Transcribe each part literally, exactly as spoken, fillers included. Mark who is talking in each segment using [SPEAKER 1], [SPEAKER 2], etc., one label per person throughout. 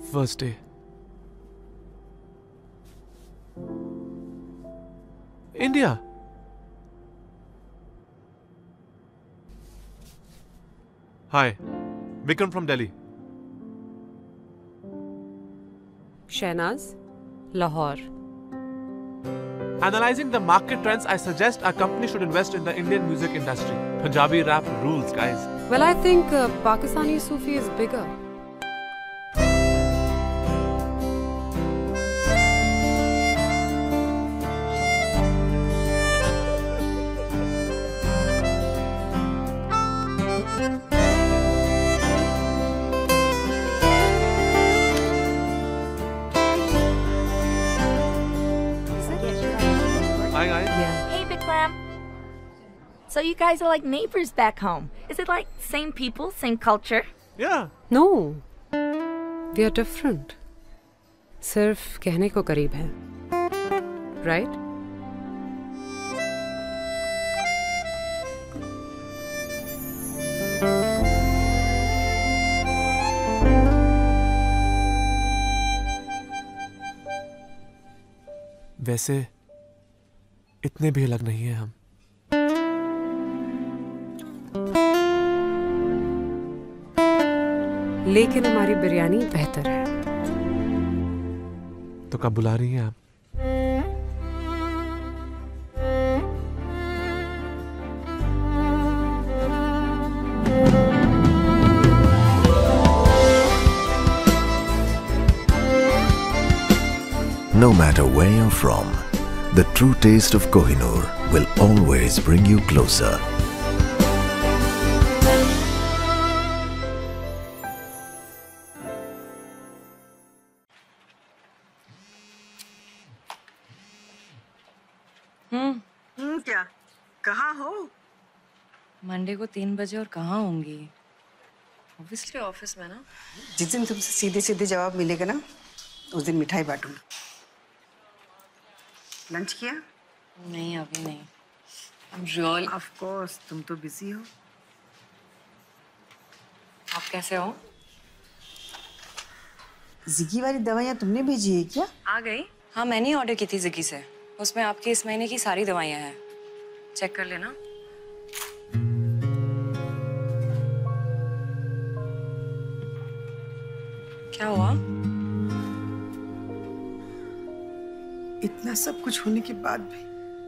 [SPEAKER 1] first day. India. Hi, Vikram from Delhi.
[SPEAKER 2] Shehnaz, Lahore.
[SPEAKER 1] Analyzing the market trends, I suggest our company should invest in the Indian music industry. Punjabi rap rules, guys.
[SPEAKER 2] Well, I think uh, Pakistani Sufi is bigger.
[SPEAKER 1] Hi, guys.
[SPEAKER 2] Yeah.
[SPEAKER 3] Hey, Vikram. So you guys are like neighbors back home. Is it like same people, same culture?
[SPEAKER 1] Yeah.
[SPEAKER 2] No, we are different. सिर्फ कहने को करीब हैं, right?
[SPEAKER 1] वैसे इतने भी अलग नहीं है हम।
[SPEAKER 2] लेकिन हमारी बिरयानी बेहतर है।
[SPEAKER 1] तो कब बुला रही हैं आप?
[SPEAKER 4] No matter where you're from, the true taste of Kohinoor will always bring you closer.
[SPEAKER 5] हम्म
[SPEAKER 6] हम्म क्या? कहाँ हो?
[SPEAKER 5] मंडे को तीन बजे और कहाँ होंगी? ऑब्वियसली ऑफिस में ना।
[SPEAKER 6] जिस दिन तुमसे सीधे सीधे जवाब मिलेगा ना, उस दिन मिठाई बांटूंगा। लंच किया?
[SPEAKER 5] नहीं अभी नहीं। I'm really...
[SPEAKER 6] Of course, तुम तो बिजी हो।
[SPEAKER 5] आप कैसे हो?
[SPEAKER 6] जिगी वाली दवाइयाँ तुमने भेजी है क्या?
[SPEAKER 5] आ गई? हाँ मैंने ऑर्डर की थी जिगी से। उसमें आपकी इस महीने की सारी दवाइयाँ हैं। चेक कर लेना। क्या हुआ?
[SPEAKER 6] इतना सब कुछ होने के बाद भी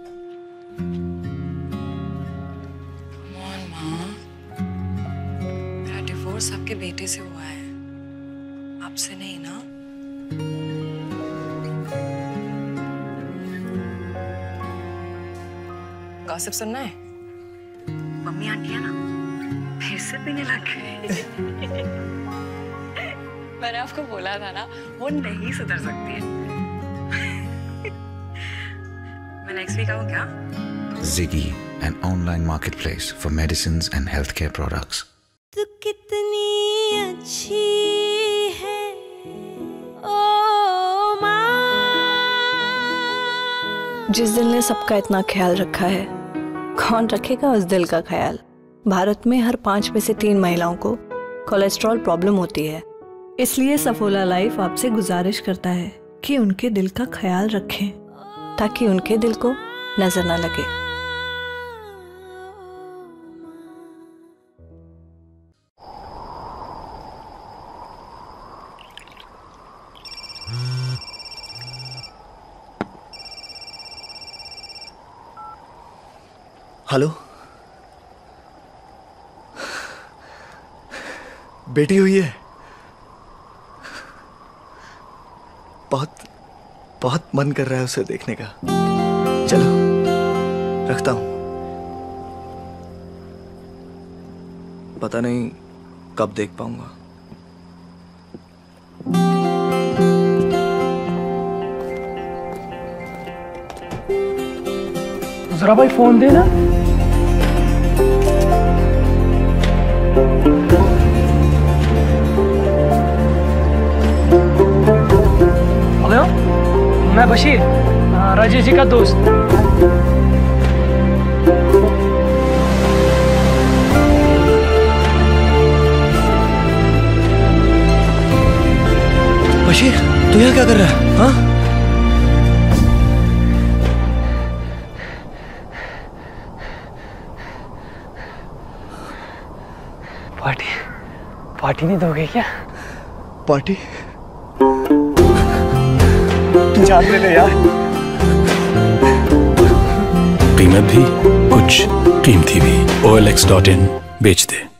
[SPEAKER 5] Come on, माँ। मेरा डिवोर्स आपके बेटे से हुआ है, आपसे नहीं ना? गॉसिप सुनना है?
[SPEAKER 6] मम्मी आंटी है ना, फिर से पीने लग गए।
[SPEAKER 5] मैंने आपको बोला था ना, वो नहीं सुधर सकती है। मैं नेक्स्ट वीक आऊँ क्या?
[SPEAKER 4] Ziggy, an online marketplace for medicines and healthcare products.
[SPEAKER 7] तू कितनी अच्छी है ओ माँ।
[SPEAKER 8] जिस दिल ने सबका इतना ख्याल रखा है, कौन रखेगा उस दिल का ख्याल? भारत में हर पांच में से तीन महिलाओं को कोलेस्ट्रॉल प्रॉब्लम होती है। इसलिए सफोला लाइफ आपसे गुजारिश करता है कि उनके दिल का ख्याल रखें, ताकि उनके दिल को नजर न लगे।
[SPEAKER 9] हेलो, बेटी हुई है। बहुत बहुत मन कर रहा है उसे देखने का। चलो रखता हूं। पता नहीं कब देख पाऊंगा।
[SPEAKER 10] जरा भाई फोन दे ना। हेलो, मैं बशीर, राजेश जी का दोस्त।
[SPEAKER 9] बशीर, तू यहाँ क्या कर रहा है? हाँ?
[SPEAKER 10] पार्टी पार्टी नहीं दोगे क्या?
[SPEAKER 9] पार्टी? जान ले ले यार।
[SPEAKER 11] कीमत भी कुछ कीमती भी। O L X dot in बेच दे।